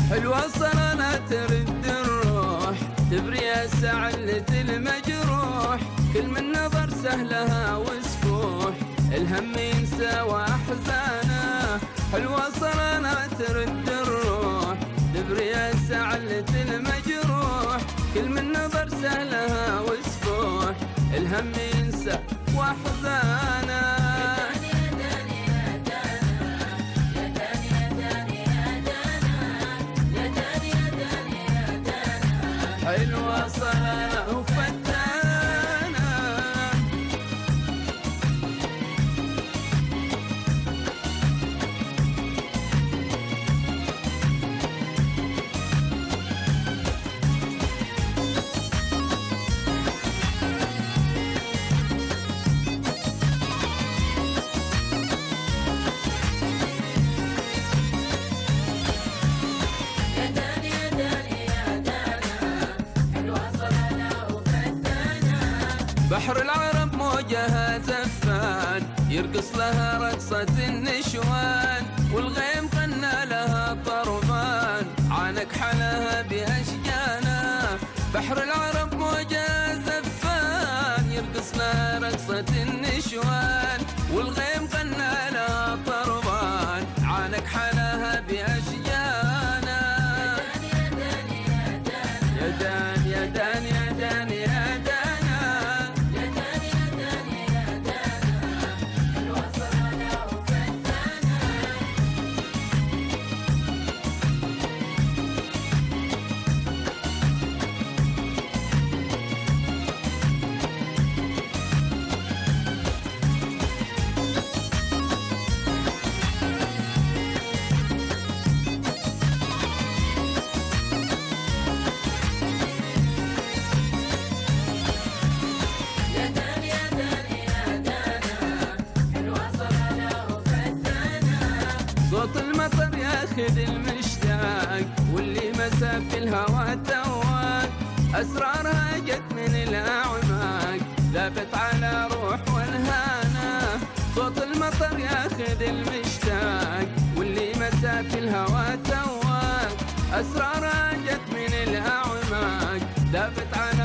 حلوة صرنا ترد الروح، تبري سعلة المجروح، كل من نظر سهلها وسفوح، الهم ينسى واحزانه. حلوة صرنا ترد الروح، تبري سعلة المجروح، كل من نظر سهلها وسفوح، الهم ينسى واحزانه. حلوة صرنا وفتانة. بحر العرب موجها زفان، يرقص لها رقصة النشوان، والغيم غنى لها طربان، عانك حلاها بأشجانه. بحر العرب موجها زفان، يرقص لها رقصة النشوان، والغيم غنى لها طربان، عانك حلاها بأشجانه. يا دان يا دان يا دان يا دان صوت المطر ياخذ المشتاق، واللي مسى في الهوى تواق، أسرارها جت من الأعماق، ذابت على روح والهانا. صوت المطر ياخذ المشتاق، واللي مسى في الهوى تواق، أسرارها جت من الأعماق، ذابت على